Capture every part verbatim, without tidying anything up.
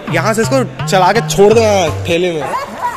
यहाँ से इसको चला के छोड़ दो ठेले में।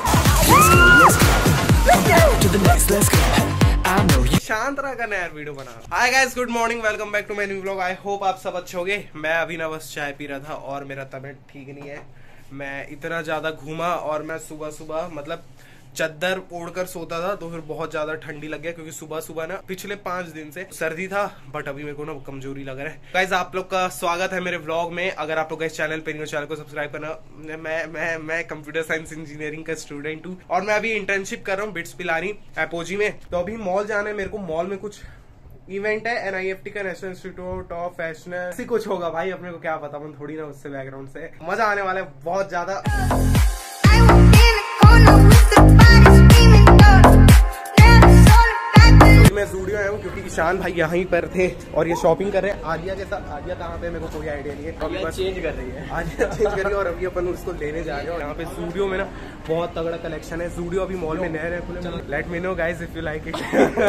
शांत रहा करना यार, वीडियो बना। Hi guys, good morning, welcome back to my new vlog. I hope आप सब अच्छे होंगे। मैं अभी ना बस चाय पी रहा था और मेरा तबीयत ठीक नहीं है। मैं इतना ज्यादा घूमा और मैं सुबह सुबह मतलब चद्दर ओढ़कर सोता था तो फिर बहुत ज्यादा ठंडी लग गया, क्योंकि सुबह सुबह ना पिछले पांच दिन से सर्दी था, बट अभी मेरे को ना कमजोरी लग रहा है। गाइस, आप लोग का स्वागत है मेरे व्लॉग में। अगर आप लोग इस चैनल पे नहीं हो, चैनल को सब्सक्राइब करना। मैं मैं मैं कंप्यूटर साइंस इंजीनियरिंग का स्टूडेंट हूँ और मैं अभी इंटर्नशिप कर रहा हूँ बिट्स पिलानी एपोजी में। तो अभी मॉल जाना है मेरे को। मॉल में कुछ इवेंट है, एन आई एफ टी का, नेशनल इंस्टीट्यूट ऑफ फैशन, ऐसी कुछ होगा भाई, अपने को क्या पता, मैं थोड़ी ना उससे बैकग्राउंड से। मजा आने वाला है बहुत ज्यादा। मैं ज़ूडियो आया हूँ क्योंकि ईशान भाई यहीं पर थे और ये शॉपिंग कर रहे हैं आलिया के साथ। आलिया कहाँ पे मेरे को कोई आइडिया नहीं है। अभी बस चेंज कर रही है, आलिया चेंज कर रही है और अभी अपन उसको लेने जा रहे हैं। और यहाँ पे ज़ूडियो में ना बहुत तगड़ा कलेक्शन है। ज़ूडियो अभी मॉल में नए नए खुले। Let me know guys if you like it.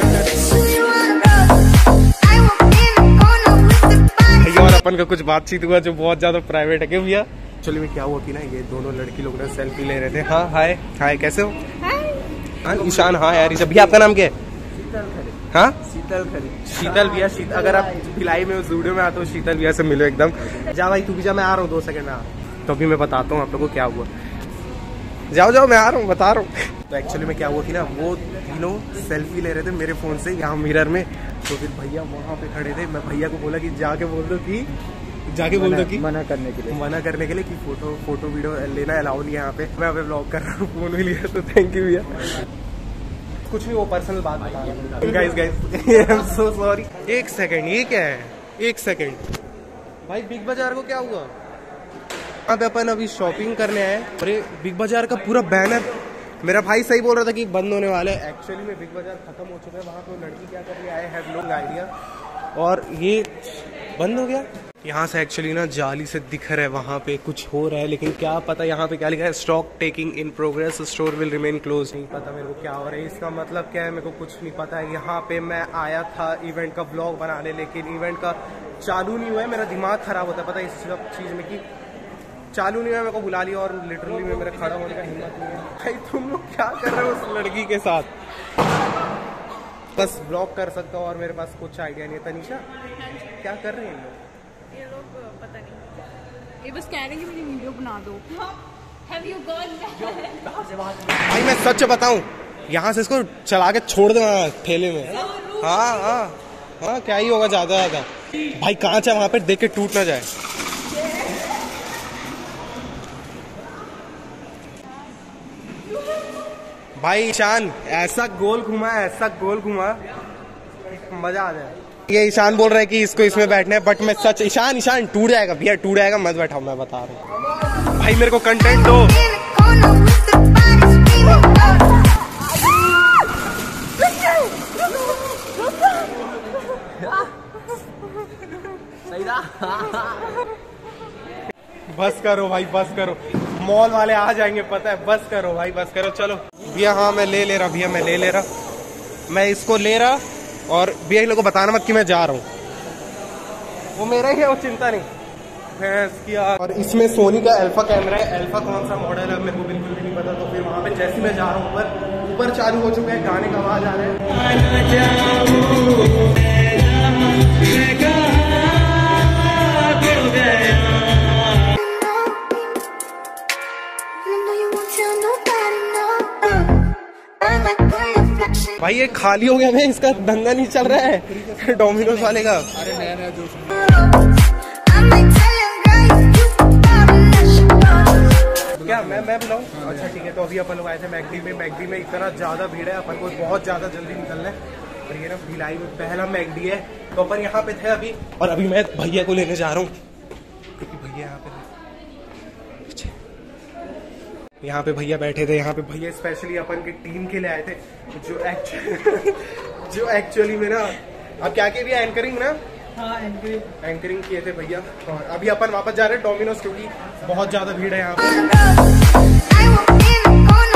और अपन का कुछ बातचीत हुआ जो बहुत ज्यादा प्राइवेट है। क्यों भैया चलो में क्या हुआ कि ना ये दोनों लड़की लोग ना सेल्फी ले रहे थे। हाँ हाय हाय, कैसे हो? हाँ ईशान, हाँ यार ईशान। भैया आपका नाम क्या है? हाँ शीतल खरी। शीतल भैया, शीतल। अगर आप भिलाई में ज़ूडियो में आते हो शीतल भैया से मिलो एकदम। जा भाई तू भी जा, मैं आ रहा हूँ दो सेकंड में। तो अभी मैं बताता हूँ आप लोगों को क्या हुआ। जाओ जाओ, मैं आ रहा हूँ, बता रहा हूँ। तो एक्चुअली में क्या हुआ कि ना वो तीनों सेल्फी ले रहे थे मेरे फोन से यहाँ मिरर में। तो फिर भैया वहाँ पे खड़े थे। मैं भैया को बोला कि जाके बोल दो कि जाके बोल दो कि मना करने के लिए मना करने के लिए कि फोटो फोटो वीडियो लेना अलाउ नहीं है यहाँ पे। मैं अभी व्लॉग कर रहा हूँ, फोन भी लिया। तो थैंक यू भैया। कुछ नहीं, वो पर्सनल बात बता रहा हूँ। Guys guys I am so sorry. एक सेकंड, ये क्या है? एक सेकंड भाई, बिग बाजार को क्या हुआ? यहाँ पे अपन अभी शॉपिंग करने आए। अरे बिग बाजार का पूरा बैनर, मेरा भाई सही बोल रहा था कि बंद होने वाला है। एक्चुअली में बिग बाजार खत्म हो चुका है। वहाँ पे लड़की क्या कर रही है, आई हैव नो आइडिया, और ये बंद हो गया। यहाँ से एक्चुअली ना जाली से दिख रहा है वहाँ पे कुछ हो रहा है, लेकिन क्या पता यहाँ पे क्या लिखा है, stock taking in progress, store will remain close. नहीं पता मेरे को क्या हो रहा है, इसका मतलब क्या है मेरे को कुछ नहीं पता है। यहाँ पे मैं आया था इवेंट का ब्लॉग बनाने, लेकिन इवेंट का चालू नहीं हुआ है। मेरा दिमाग खराब होता है पता है इस सब चीज़ में कि चालू नहीं हुआ। मेरे को बुला लिया और लिटरली में मेरा खड़ा होने का हिम्मत नहीं है। भाई तुम लोग क्या कर रहे हो उस लड़की के साथ? बस ब्लॉग कर सकता हूँ और मेरे पास कुछ आइडिया नहीं है। तनीषा क्या कर रहे हैं ये लोग? पता नहीं, ये बस कह रहे हैं कि मेरी वीडियो बना दो। Have you gone back? भाई मैं सच बताऊं, यहाँ से इसको चला के छोड़ दो ठेले में। हाँ हाँ हाँ, क्या ही होगा ज्यादा ज्यादा। भाई कांच है वहाँ पे, देख के टूट ना जाए। भाई ईशान ऐसा गोल घुमा, ऐसा गोल घुमा, मजा आ जाए। ये ईशान बोल रहा है कि इसको इसमें बैठना है, बट मैं सच ईशान ईशान टूट जाएगा भैया, टूट जाएगा, मत बैठाओ, मैं बता रहा हूँ। भाई मेरे को कंटेंट दो। बस करो भाई, बस करो, मॉल वाले आ जाएंगे पता है। बस करो भाई, बस करो। चलो भैया, हाँ मैं ले ले रहा भैया, मैं ले ले रहा, मैं इसको ले रहा। और भैया इन लोगों को बताना मत कि मैं जा रहा हूँ, वो मेरा ही है, वो चिंता नहीं। किया। और इसमें सोनी का अल्फा कैमरा है। अल्फा कौन सा मॉडल है मेरे को बिल्कुल भी नहीं पता। तो फिर वहाँ पे जैसे मैं जा रहा हूँ ऊपर, ऊपर चालू हो चुका है, गाने का आवाज आ रहा है। भाई ये खाली हो गया है, इसका धंधा नहीं चल रहा है डोमिनोज वाले का। अरे नया नया जोश। क्या मैं मैं बुलाऊं? अच्छा ठीक है। तो अभी अपन लोग आए थे मैकडी में। मैकडी में इतना ज्यादा भीड़ है, अपन को बहुत ज्यादा जल्दी निकलना है। और ये ना भिलाई में पहला मैकडी है, तो अपन यहाँ पे थे अभी। और अभी मैं भैया को लेने जा रहा हूँ क्योंकि भैया यहाँ पे यहाँ पे भैया बैठे थे। यहाँ पे भैया स्पेशली अपन के टीम के लिए आए थे, जो एक्चुअली जो एक्चुअली में ना अब क्या किया भैया, एंकरिंग ना। हाँ एंकरिंग एंकरिंग किए थे भैया। और अभी अपन वापस जा रहे हैं डोमिनोज, क्योंकि बहुत ज्यादा भीड़ है यहाँ पे।